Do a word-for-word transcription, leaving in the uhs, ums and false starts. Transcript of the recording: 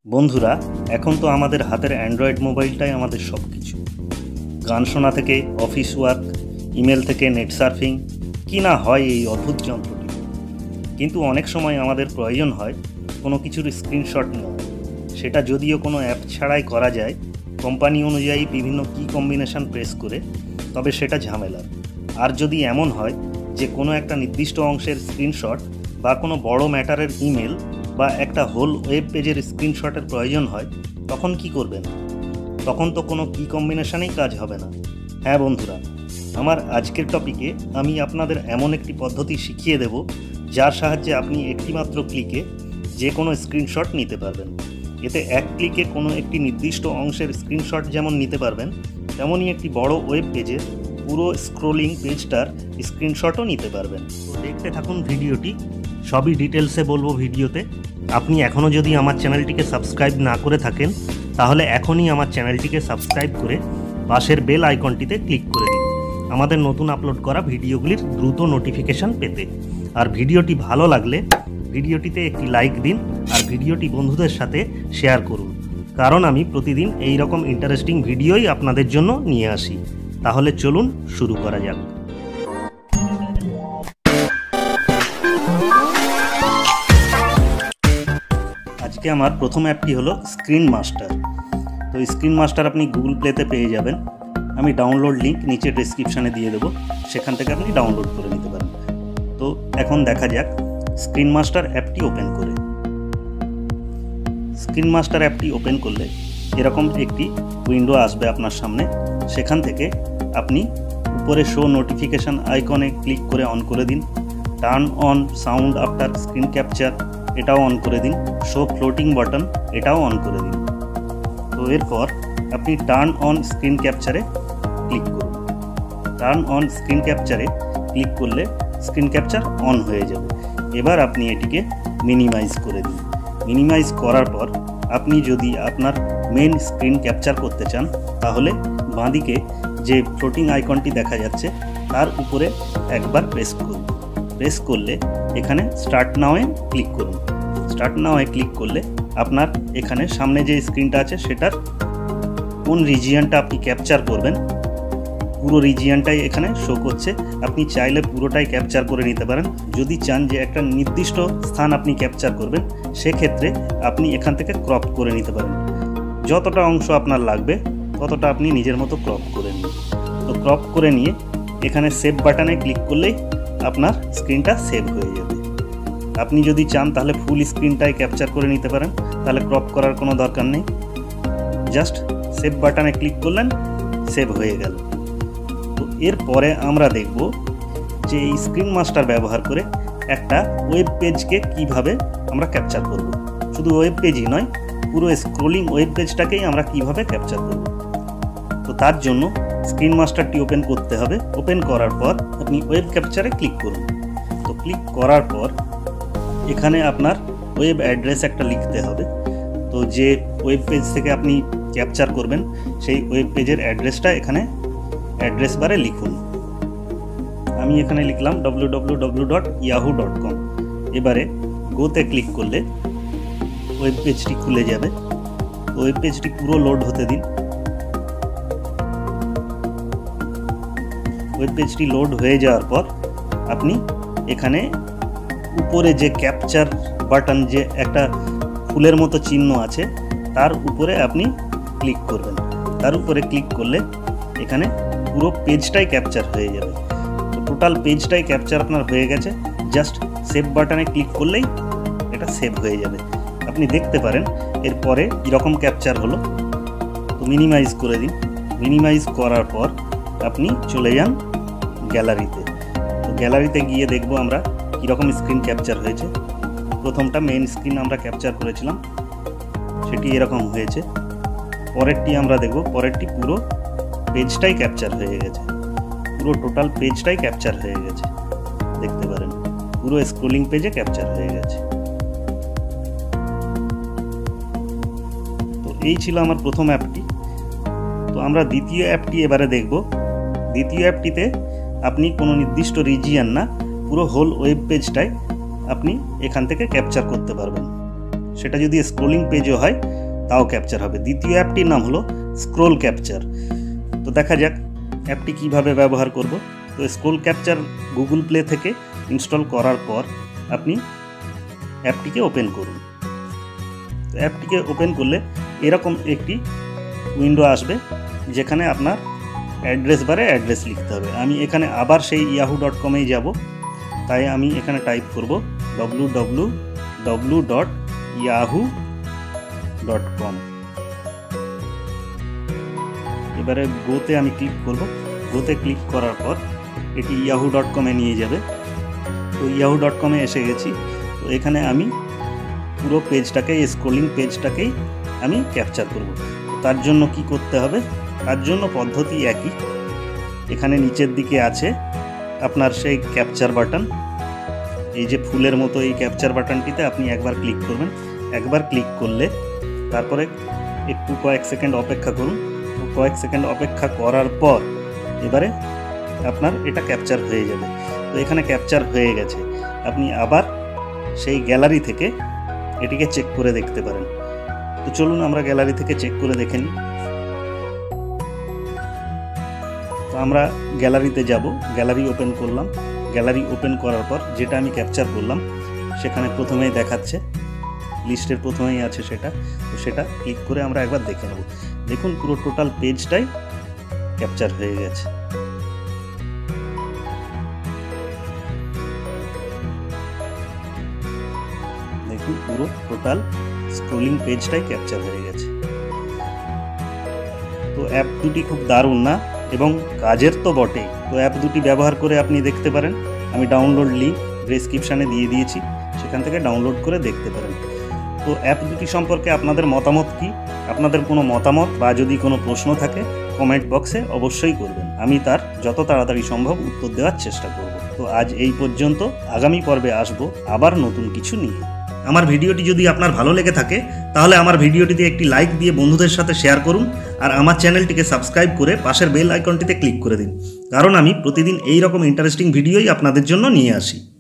বন্ধুরা, এখন তো আমাদের হাতের অ্যান্ড্রয়েড মোবাইলটাই আমাদের সব কিছু। গান শোনা থেকে অফিস ওয়ার্ক, ইমেল থেকে নেট সার্ফিং, কি না হয় এই অদ্ভুত যন্ত্রটি। কিন্তু অনেক সময় আমাদের প্রয়োজন হয় কোনো কিছুর স্ক্রিনশট নেওয়া। সেটা যদিও কোনো অ্যাপ ছাড়াই করা যায়, কোম্পানি অনুযায়ী বিভিন্ন কি কম্বিনেশন প্রেস করে, তবে সেটা ঝামেলার। আর যদি এমন হয় যে কোনো একটা নির্দিষ্ট অংশের স্ক্রিনশট বা কোনো বড় ম্যাটারের ইমেল বা একটা হোল ওয়েব পেজের স্ক্রিনশটের প্রয়োজন হয়, তখন কি করবেন? তখন তো কোনো কি কম্বিনেশনেই কাজ হবে না। হ্যাঁ বন্ধুরা, আমার আজকের টপিকে আমি আপনাদের এমন একটি পদ্ধতি শিখিয়ে দেব যার সাহায্যে আপনি একটিমাত্র ক্লিকে যে কোনো স্ক্রিনশট নিতে পারবেন। এতে এক ক্লিকে কোনো একটি নির্দিষ্ট অংশের স্ক্রিনশট যেমন নিতে পারবেন, তেমনই একটি বড় ওয়েব পেজের পুরো স্ক্রোলিং পেজটার স্ক্রিনশটও নিতে পারবেন। তো দেখতে থাকুন ভিডিওটি, সবই ডিটেলসে বলবো ভিডিওতে। আপনি এখনও যদি আমার চ্যানেলটিকে সাবস্ক্রাইব না করে থাকেন, তাহলে এখনই আমার চ্যানেলটিকে সাবস্ক্রাইব করে পাশের বেল আইকনটিতে ক্লিক করে দিন আমাদের নতুন আপলোড করা ভিডিওগুলির দ্রুত নোটিফিকেশান পেতে। আর ভিডিওটি ভালো লাগলে ভিডিওটিতে একটি লাইক দিন আর ভিডিওটি বন্ধুদের সাথে শেয়ার করুন, কারণ আমি প্রতিদিন এই রকম ইন্টারেস্টিং ভিডিওই আপনাদের জন্য নিয়ে আসি। তাহলে চলুন শুরু করা যাক। আজকে আমার প্রথম অ্যাপটি হলো স্ক্রিন মাস্টার। তো স্ক্রিন মাস্টার আপনি গুগল প্লেতে পেয়ে যাবেন। আমি ডাউনলোড লিঙ্ক নিচে ডেসক্রিপশানে দিয়ে দেবো, সেখান থেকে আপনি ডাউনলোড করে নিতে পারেন। তো এখন দেখা যাক স্ক্রিন মাস্টার অ্যাপটি ওপেন করে। স্ক্রিন মাস্টার অ্যাপটি ওপেন করলে এরকম একটি উইন্ডো আসবে আপনার সামনে। সেখান থেকে আপনি উপরে শো নোটিফিকেশান আইকনে ক্লিক করে অন করে দিন। Turn on sound after screen capture এটাও অন করে দিন। শো ফ্লোটিং বাটন এটাও অন করে দিন। তো এরপর আপনি টার্ন অন স্ক্রিন ক্যাপচারে ক্লিক করুন। টার্ন অন স্ক্রিন ক্যাপচারে ক্লিক করলে স্ক্রিন ক্যাপচার অন হয়ে যাবে। এবার আপনি এটিকে মিনিমাইজ করে দিন। মিনিমাইজ করার পর আপনি যদি আপনার মেন স্ক্রিন ক্যাপচার করতে চান, তাহলে বাঁদিকে যে ফ্লোটিং আইকনটি দেখা যাচ্ছে তার উপরে একবার প্রেস করুন। প্রেস করলে এখানে স্টার্ট নাওয়ে ক্লিক করুন। স্টার্ট নাওয়ে ক্লিক করলে আপনার এখানে সামনে যে স্ক্রিনটা আছে সেটার কোন রিজিয়নটা আপনি ক্যাপচার করবেন, পুরো রিজিয়নটাই এখানে শো করছে। আপনি চাইলে পুরোটাই ক্যাপচার করে নিতে পারেন। যদি চান যে একটা নির্দিষ্ট স্থান আপনি ক্যাপচার করবেন, সেক্ষেত্রে আপনি এখান থেকে ক্রপ করে নিতে পারেন। যতটা অংশ আপনার লাগবে ততটা আপনি নিজের মতো ক্রপ করে নিন। তো ক্রপ করে নিয়ে এখানে সেভ বাটনে ক্লিক করলেই আপনার স্ক্রিনটা সেভ হয়ে যাবে। আপনি যদি চান তাহলে ফুল স্ক্রিনটাই ক্যাপচার করে নিতে পারেন, তাহলে ক্রপ করার কোনো দরকার নেই। জাস্ট সেভ বাটনে ক্লিক করলেন, সেভ হয়ে গেল। তো এরপরে আমরা দেখব যে এই স্ক্রিন মাস্টার ব্যবহার করে একটা ওয়েব পেজকে কিভাবে আমরা ক্যাপচার করব। শুধু ওয়েব পেজই নয়, পুরো স্ক্রোলিং ওয়েব পেজটাকেই আমরা কিভাবে ক্যাপচার করব। তো তার জন্য স্ক্রিন মাস্টারটি ওপেন করতে হবে। ওপেন করার পর আপনি ওয়েব ক্যাপচারে ক্লিক করুন। তো ক্লিক করার পর এখানে আপনার ওয়েব অ্যাড্রেস একটা লিখতে হবে। তো যে ওয়েব পেজ থেকে আপনি ক্যাপচার করবেন সেই ওয়েব পেজের অ্যাড্রেসটা এখানে অ্যাড্রেস বারে লিখুন। আমি এখানে লিখলাম W W W dot Yahoo dot com. এবারে গোতে ক্লিক করলে ওয়েব পেজটি খুলে যাবে। ওয়েব পেজটি পুরো লোড হতে দিন। ওয়েব পেজটি লোড হয়ে যাওয়ার পর আপনি এখানে উপরে যে ক্যাপচার বাটন, যে একটা ফুলের মতো চিহ্ন আছে, তার উপরে আপনি ক্লিক করবেন। তার উপরে ক্লিক করলে এখানে পুরো পেজটাই ক্যাপচার হয়ে যাবে। তো টোটাল পেজটাই ক্যাপচার আপনার হয়ে গেছে। জাস্ট সেভ বাটনে ক্লিক করলেই এটা সেভ হয়ে যাবে। আপনি দেখতে পারেন এরপরে কীরকম ক্যাপচার হলো। তো মিনিমাইজ করে দিন। মিনিমাইজ করার পর আপনি চলে যান গ্যালারিতে। তো গ্যালারিতে গিয়ে দেখব আমরা কীরকম স্ক্রিন ক্যাপচার হয়েছে। প্রথমটা মেইন স্ক্রিন আমরা ক্যাপচার করেছিলাম, সেটি এরকম হয়েছে। পরেরটি আমরা দেখব, পরেরটি পুরো পেজটাই ক্যাপচার হয়ে গেছে। পুরো টোটাল পেজটাই ক্যাপচার হয়ে গেছে, দেখতে পারেন পুরো স্ক্রোলিং পেজে ক্যাপচার হয়ে গেছে। তো এই ছিল আমার প্রথম অ্যাপটি। তো আমরা দ্বিতীয় অ্যাপটি এবারে দেখব। দ্বিতীয় অ্যাপটিতে আপনি কোনো নির্দিষ্ট রিজিয়ন না, পুরো হোল ওয়েব পেজটাই আপনি এখান থেকে ক্যাপচার করতে পারবেন। সেটা যদি স্ক্রোলিং পেজও হয় তাও ক্যাপচার হবে। দ্বিতীয় অ্যাপটির নাম হলো স্ক্রোল ক্যাপচার। তো দেখা যাক অ্যাপটি কিভাবে ব্যবহার করব। তো স্ক্রোল ক্যাপচার গুগল প্লে থেকে ইনস্টল করার পর আপনি অ্যাপটিকে ওপেন করুন। তো অ্যাপটিকে ওপেন করলে এরকম একটি উইন্ডো আসবে, যেখানে আপনার অ্যাড্রেস বারে অ্যাড্রেস লিখতে হবে। আমি এখানে আবার সেই ইয়াহু ডট কমেই যাব, তাই আমি এখানে টাইপ করব W W W dot Yahoo dot com. এবারে গোতে আমি ক্লিক করব। গোতে ক্লিক করার পর এটি ইয়াহু ডট কমে নিয়ে যাবে। তো ইয়াহু ডট কমে এসে গেছি। তো এখানে আমি পুরো পেজটাকে, স্ক্রলিং পেজটাকেই আমি ক্যাপচার করব। তার জন্য কি করতে হবে? তার জন্য পদ্ধতি একই। এখানে নিচের দিকে আছে আপনার সেই ক্যাপচার বাটন, এই যে ফুলের মতো এই ক্যাপচার বাটনটিতে আপনি একবার ক্লিক করবেন। একবার ক্লিক করলে তারপরে একটু কয়েক সেকেন্ড অপেক্ষা করুন। কয়েক সেকেন্ড অপেক্ষা করার পর এবারে আপনার এটা ক্যাপচার হয়ে যাবে। তো এখানে ক্যাপচার হয়ে গেছে। আপনি আবার সেই গ্যালারি থেকে এটিকে চেক করে দেখতে পারেন। তো চলুন আমরা গ্যালারি থেকে চেক করে দেখে নিই। তো আমরা গ্যালারিতে যাব। গ্যালারি ওপেন করলাম। গ্যালারি ওপেন করার পর যেটা আমি ক্যাপচার করলাম সেখানে প্রথমেই দেখাচ্ছে, লিস্টের প্রথমেই আছে সেটা। তো সেটা ক্লিক করে আমরা একবার দেখে নেব। দেখুন পুরো টোটাল পেজটাই ক্যাপচার হয়ে গেছে। দেখুন পুরো টোটাল স্ক্রলিং পেজটাই ক্যাপচার হয়ে গেছে। তো অ্যাপ দুটি খুব দারুণ না, এবং কাজের তো বটেই। তো অ্যাপ দুটি ব্যবহার করে আপনি দেখতে পারেন। আমি ডাউনলোড লিঙ্ক ডেসক্রিপশানে দিয়ে দিয়েছি, সেখান থেকে ডাউনলোড করে দেখতে পারেন। তো অ্যাপ দুটি সম্পর্কে আপনাদের মতামত কি? আপনাদের কোনো মতামত বা যদি কোনো প্রশ্ন থাকে কমেন্ট বক্সে অবশ্যই করবেন। আমি তার যত তাড়াতাড়ি সম্ভব উত্তর দেওয়ার চেষ্টা করব। তো আজ এই পর্যন্ত। আগামী পর্বে আসব আবার নতুন কিছু নিয়ে। আমার ভিডিওটি যদি আপনার ভালো লেগে থাকে তাহলে আমার ভিডিওটিতে একটি লাইক দিয়ে বন্ধুদের সাথে শেয়ার করুন, আর আমার চ্যানেলটিকে সাবস্ক্রাইব করে পাশের বেল আইকনটিতে ক্লিক করে দিন, কারণ আমি প্রতিদিন এই রকম ইন্টারেস্টিং ভিডিওই আপনাদের জন্য নিয়ে আসি।